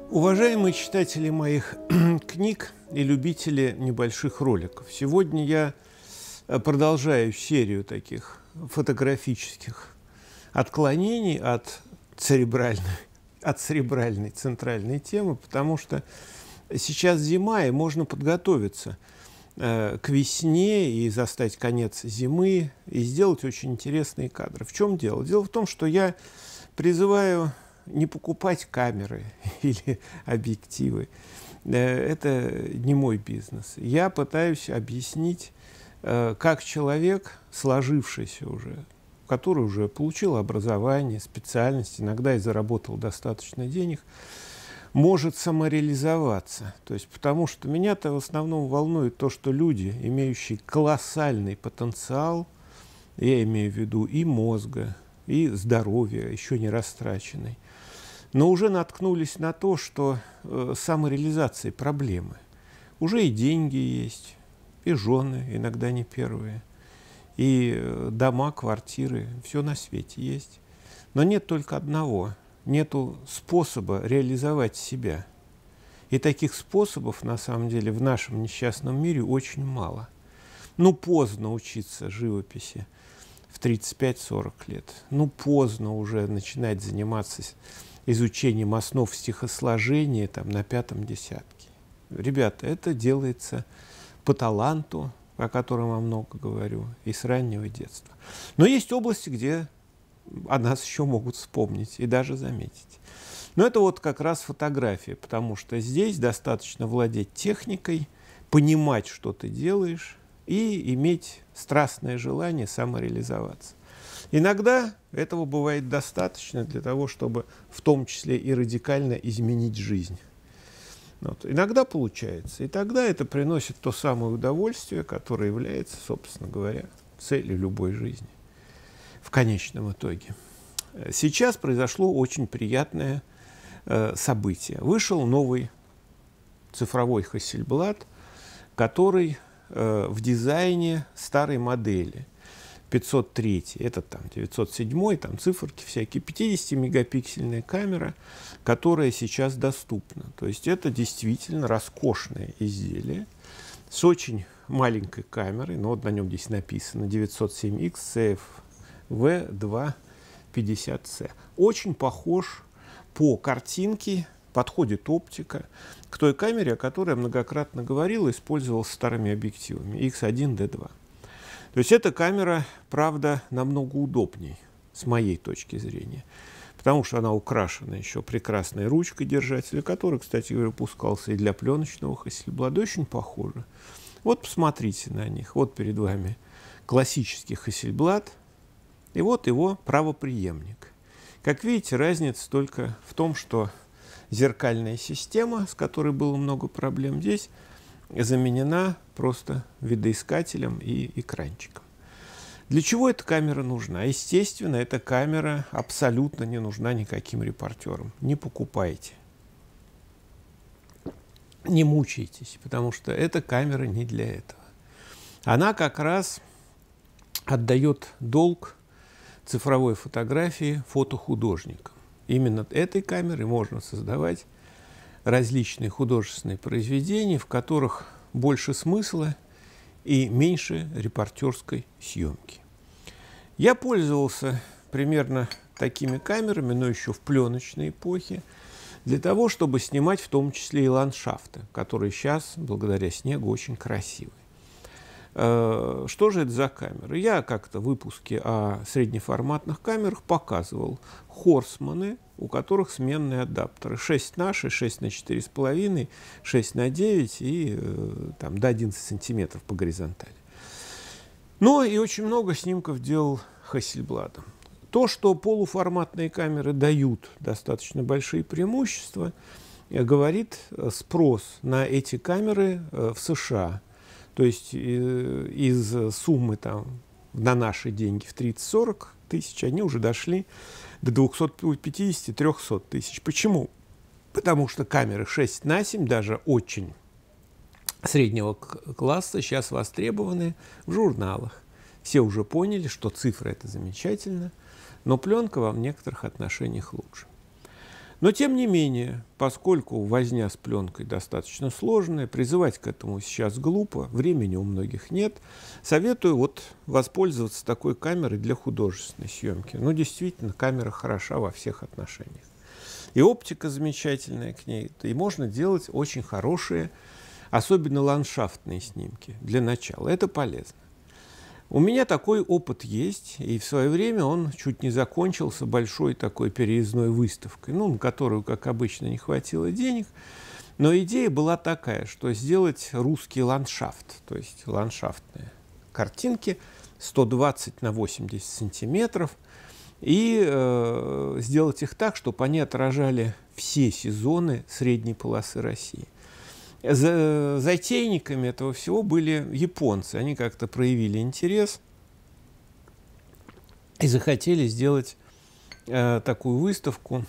Уважаемые читатели моих книг и любители небольших роликов, сегодня я продолжаю серию таких фотографических отклонений от церебральной центральной темы, потому что сейчас зима, и можно подготовиться к весне и застать конец зимы и сделать очень интересные кадры. В чем дело? Дело в том, что я призываю не покупать камеры или объективы. Это не мой бизнес. Я пытаюсь объяснить, как человек, сложившийся уже, который уже получил образование, специальность, иногда и заработал достаточно денег, может самореализоваться. То есть, потому что меня-то в основном волнует то, что люди, имеющие колоссальный потенциал, я имею в виду и мозга, и здоровья, еще не растраченный, но уже наткнулись на то, что самореализации проблемы. Уже и деньги есть, и жены, иногда не первые, и дома, квартиры, все на свете есть. Но нет только одного. Нету способа реализовать себя. И таких способов, на самом деле, в нашем несчастном мире очень мало. Ну, поздно учиться живописи в 35-40 лет. Ну, поздно уже начинать заниматься изучением основ стихосложения там, на 5-м десятке. Ребята, это делается по таланту, о котором я много говорю, и с раннего детства. Но есть области, где о нас еще могут вспомнить и даже заметить. Но это вот как раз фотография, потому что здесь достаточно владеть техникой, понимать, что ты делаешь, и иметь страстное желание самореализоваться. Иногда этого бывает достаточно для того, чтобы в том числе и радикально изменить жизнь. Вот. Иногда получается, и тогда это приносит то самое удовольствие, которое является, собственно говоря, целью любой жизни в конечном итоге. Сейчас произошло очень приятное событие. Вышел новый цифровой Hasselblad, который в дизайне старой модели 503, это там 907, там циферки всякие, 50-мегапиксельная камера, которая сейчас доступна. То есть это действительно роскошное изделие с очень маленькой камерой, но вот на нем здесь написано 907X CFV250C. Очень похож по картинке, подходит оптика к той камере, о которой я многократно говорил, использовал с старыми объективами X1D2. То есть эта камера, правда, намного удобней, с моей точки зрения, потому что она украшена еще прекрасной ручкой держателя, который, кстати говоря, выпускался и для пленочного Hasselblad, очень похоже. Вот посмотрите на них. Вот перед вами классический Hasselblad, и вот его правопреемник. Как видите, разница только в том, что зеркальная система, с которой было много проблем, здесь заменена просто видоискателем и экранчиком. Для чего эта камера нужна? Естественно, эта камера абсолютно не нужна никаким репортерам. Не покупайте. Не мучайтесь, потому что эта камера не для этого. Она как раз отдает долг цифровой фотографии фотохудожникам. Именно этой камерой можно создавать различные художественные произведения, в которых больше смысла и меньше репортерской съемки. Я пользовался примерно такими камерами, но еще в пленочной эпохе, для того, чтобы снимать в том числе и ландшафты, которые сейчас, благодаря снегу, очень красивые. Что же это за камеры? Я как-то в выпуске о среднеформатных камерах показывал Хорсманы, у которых сменные адаптеры 6 на 6, 6 на 4,5, 6 на 9 и там, до 11 сантиметров по горизонтали. Ну и очень много снимков делал Hasselblad. То, что полуформатные камеры дают достаточно большие преимущества, говорит спрос на эти камеры в США. То есть из суммы там, на наши деньги в 30-40 тысяч они уже дошли до 250-300 тысяч. Почему? Потому что камеры 6 на 7, даже очень среднего класса, сейчас востребованы в журналах. Все уже поняли, что цифры – это замечательно, но пленка во некоторых отношениях лучше. Но, тем не менее, поскольку возня с пленкой достаточно сложная, призывать к этому сейчас глупо, времени у многих нет, советую вот воспользоваться такой камерой для художественной съемки. Ну, действительно, камера хороша во всех отношениях. И оптика замечательная к ней, и можно делать очень хорошие, особенно ландшафтные снимки для начала. Это полезно. У меня такой опыт есть, и в свое время он чуть не закончился большой такой переездной выставкой, ну, на которую, как обычно, не хватило денег. Но идея была такая, что сделать русский ландшафт, то есть ландшафтные картинки 120 на 80 сантиметров, и сделать их так, чтобы они отражали все сезоны средней полосы России. Затейниками этого всего были японцы. Они как-то проявили интерес и захотели сделать такую выставку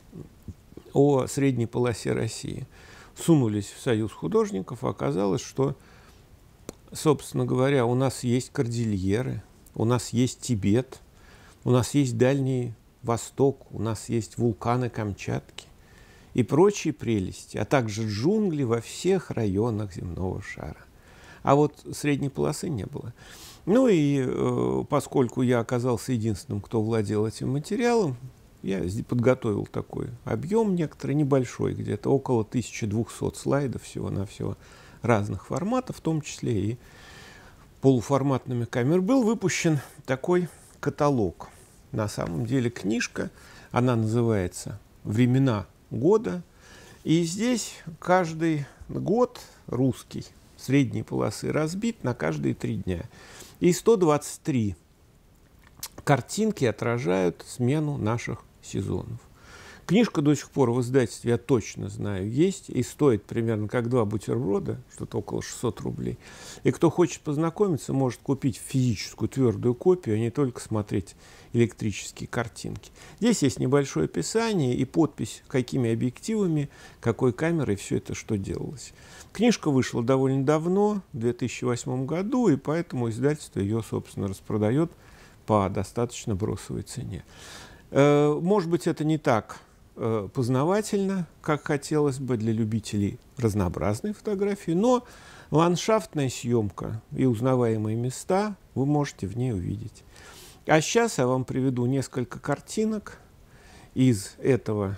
о средней полосе России. Сунулись в Союз художников, а оказалось, что, собственно говоря, у нас есть кордильеры, у нас есть Тибет, у нас есть Дальний Восток, у нас есть вулканы Камчатки и прочие прелести, а также джунгли во всех районах земного шара. А вот средней полосы не было. Ну и поскольку я оказался единственным, кто владел этим материалом, я подготовил такой объем некоторый, небольшой, где-то около 1200 слайдов всего-навсего разных форматов, в том числе и полуформатными камерами. Был выпущен такой каталог. На самом деле книжка, она называется «Времена года». И здесь каждый год русский средней полосы разбит на каждые 3 дня. И 123 картинки отражают смену наших сезонов. Книжка до сих пор в издательстве, я точно знаю, есть и стоит примерно как 2 бутерброда, что-то около 600 рублей. И кто хочет познакомиться, может купить физическую твердую копию, а не только смотреть электрические картинки. Здесь есть небольшое описание и подпись, какими объективами, какой камерой все это что делалось. Книжка вышла довольно давно, в 2008 году, и поэтому издательство ее, собственно, распродает по достаточно бросовой цене. Может быть, это не так познавательно, как хотелось бы для любителей разнообразной фотографии, но ландшафтная съемка и узнаваемые места вы можете в ней увидеть. А сейчас я вам приведу несколько картинок из этого,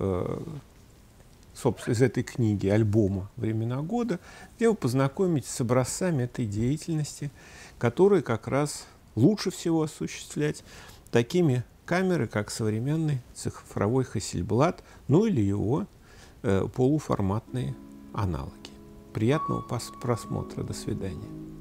собственно, из этой книги, альбома «Времена года», где вы познакомитесь с образцами этой деятельности, которые как раз лучше всего осуществлять такими камеры, как современный цифровой Hasselblad, ну или его полуформатные аналоги. Приятного просмотра. До свидания.